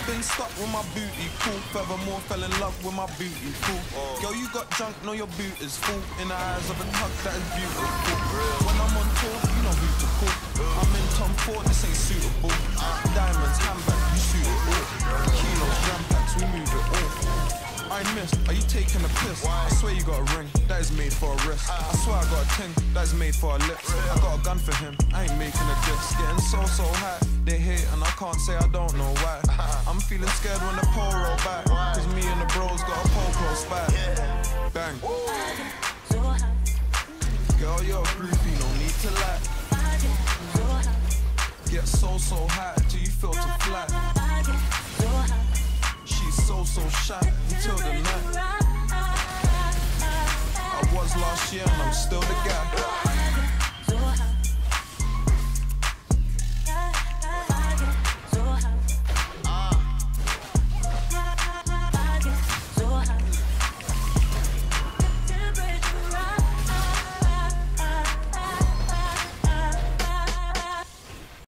Been stuck with my booty, cool. Furthermore, fell in love with my booty, cool. Girl, you got junk, know your boot is full. In the eyes of a tug, that is beautiful. When I'm on tour, you know who to call. I'm in Tom Ford, this ain't suitable. Diamonds, handbag, you suit it all. Kilos, gram packs, we move it all. I missed, are you taking a piss? I swear you got a ring, that is made for a wrist. I swear I got a ting, that is made for a lips. I got a gun for him, I ain't making a diss. Getting so high, they hate and I can't say I don't know why. I'm feeling scared when the pole roll back, cause me and the bros got a pole close by. Bang. Girl, you're a groupie, no need to lie. Get so high till you feel to fly. She's so shy until the night. I was last year and I'm still the guy.